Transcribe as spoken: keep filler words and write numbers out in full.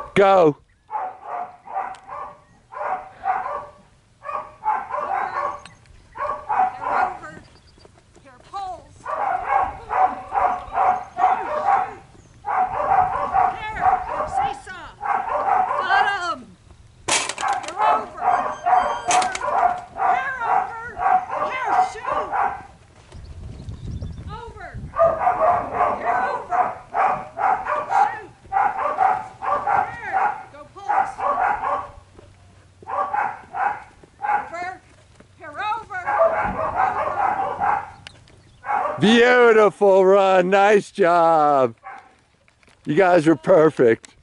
Go. Beautiful run. Nice job. You guys were perfect.